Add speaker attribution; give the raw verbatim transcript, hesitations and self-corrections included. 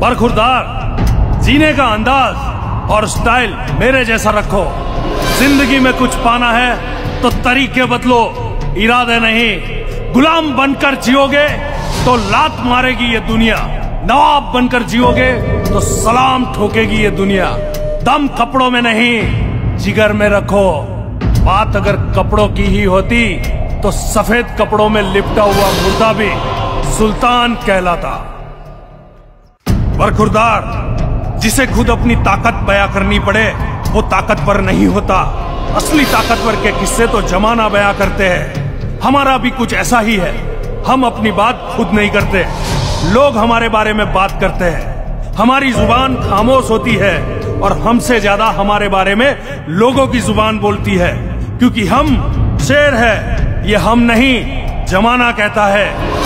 Speaker 1: बरखुरदार, जीने का अंदाज और स्टाइल मेरे जैसा रखो। जिंदगी में कुछ पाना है तो तरीके बदलो, इरादे नहीं। गुलाम बनकर जियोगे तो लात मारेगी ये दुनिया, नवाब बनकर जियोगे तो सलाम ठोकेगी ये दुनिया। दम कपड़ों में नहीं, जिगर में रखो। बात अगर कपड़ों की ही होती तो सफेद कपड़ों में लिपटा हुआ मुर्दा भी सुल्तान कहलाता। बरखुरदार, जिसे खुद अपनी ताकत बयां करनी पड़े वो ताकतवर नहीं होता। असली ताकतवर के किस्से तो जमाना बयां करते हैं। हमारा भी कुछ ऐसा ही है। हम अपनी बात खुद नहीं करते, लोग हमारे बारे में बात करते हैं। हमारी जुबान खामोश होती है और हमसे ज्यादा हमारे बारे में लोगों की जुबान बोलती है, क्योंकि हम शेर है, ये हम नहीं जमाना कहता है।